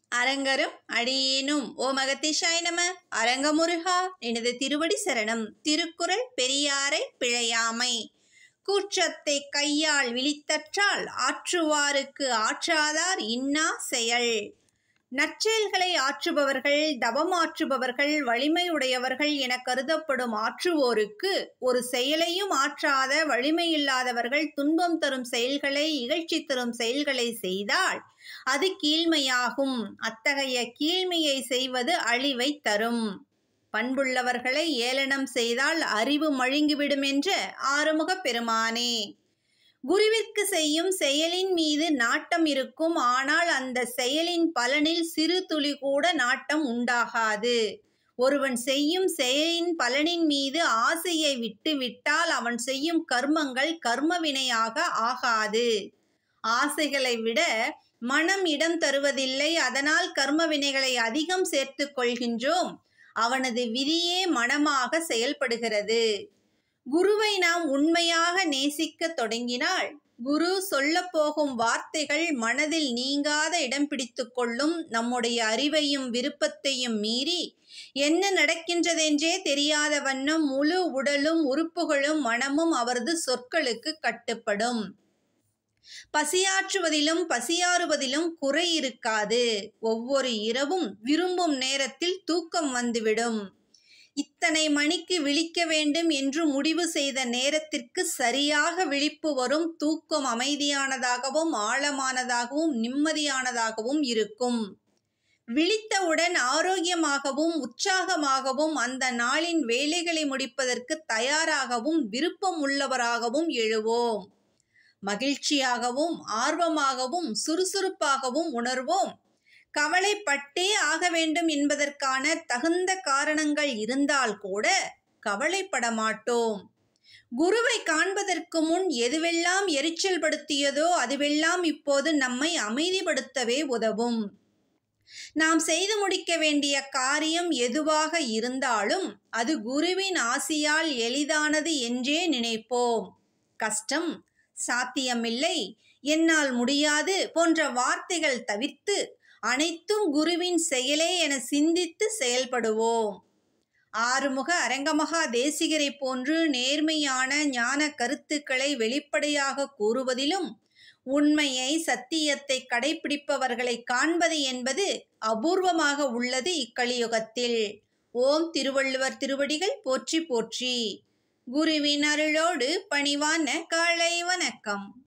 அரங்கரும் அடியேனும் ஓம் அகத்தீசாய நம. அரங்கமுருகா எனது திருவடி சரணம். திருக்குறள் பெரியாரை பிழையாமை. கூற்றத்தை கையால் விழித்தற்றால் ஆற்றுவாருக்கு ஆற்றாதார் இன்னா செயல். நற்செயல்களை ஆற்றுபவர்கள், தவமாற்றுபவர்கள், வலிமையுடையவர்கள் என கருதப்படும் ஆற்றுவோருக்கு ஒரு செயலையும் ஆற்றாத வலிமையில்லாதவர்கள் துன்பம் தரும் செயல்களை, இகழ்ச்சி தரும் செயல்களை செய்தால் அது கீழ்மையாகும். அத்தகைய கீழ்மையை செய்வது அழிவை தரும். பண்புள்ளவர்களை ஏளனம் செய்தால் அறிவு மழுங்கிவிடும் என்ற ஆறுமுகப் பெருமானே. குருவிற்கு செய்யும் செயலின் மீது நாட்டம் இருக்கும். ஆனால் அந்த செயலின் பலனில் சிறு துளி கூட நாட்டம் உண்டாகாது. ஒருவன் செய்யும் செயலின் பலனின் மீது ஆசையை விட்டுவிட்டால் அவன் செய்யும் கர்மங்கள் கர்மவினையாக ஆகாது. ஆசைகளை விட மனம் இடம் தருவதில்லை. அதனால் கர்ம வினைகளை அதிகம் சேர்த்து கொள்கின்றோம். அவனது விதியே மனமாக செயல்படுகிறது. குருவை நாம் உண்மையாக நேசிக்க தொடங்கினால் குரு சொல்ல போகும் வார்த்தைகள் மனதில் நீங்காத இடம் பிடித்து கொள்ளும். நம்முடைய அறிவையும் விருப்பத்தையும் மீறி என்ன நடக்கின்றதென்றே தெரியாத வண்ணம் முழு உடலும் உறுப்புகளும் மனமும் அவரது சொற்களுக்கு கட்டுப்படும். பசியாற்றுவதிலும் பசியாறுவதிலும் குறை இருக்காது. ஒவ்வொரு இரவும் விரும்பும் நேரத்தில் தூக்கம் வந்துவிடும். இத்தனை மணிக்கு விழிக்க வேண்டும் என்று முடிவு செய்த நேரத்திற்கு சரியாக விழிப்பு வரும். தூக்கம் அமைதியானதாகவும் ஆழமானதாகவும் நிம்மதியானதாகவும் இருக்கும். விழித்தவுடன் ஆரோக்கியமாகவும் உற்சாகமாகவும் அந்த நாளின் வேலைகளை முடிப்பதற்கு தயாராகவும் விருப்பம் உள்ளவராகவும் எழுவோம். மகிழ்ச்சியாகவும் ஆர்வமாகவும் சுறுசுறுப்பாகவும் உணர்வோம். கவலைப்பட்டே ஆக வேண்டும் என்பதற்கான தகுந்த காரணங்கள் இருந்தால் கூட கவலைப்பட மாட்டோம். குருவை காண்பதற்கு முன் எதுவெல்லாம் எரிச்சல் படுத்தியதோ அதுவெல்லாம் இப்போது நம்மை அமைதிப்படுத்தவே உதவும். நாம் செய்து முடிக்க வேண்டிய காரியம் எதுவாக இருந்தாலும் அது குருவின் ஆசியால் எளிதானது என்றே நினைப்போம். கஷ்டம், சாத்தியமில்லை, என்னால் முடியாது போன்ற வார்த்தைகள் தவிர்த்து அனைத்தும் குருவின் செயலே என சிந்தித்து செயல்படுவோம். ஆறுமுக அரங்கமகா தேசிகரை போன்று நேர்மையான ஞான கருத்துக்களை வெளிப்படையாக கூறுவதிலும் உண்மையை, சத்தியத்தை கடைபிடிப்பவர்களை காண்பது என்பது அபூர்வமாக உள்ளது இக்கலியுகத்தில். ஓம் திருவள்ளுவர் திருவடிகள் போற்றி போற்றி. குருவின் அருளோடு பணிவான காலை வணக்கம்.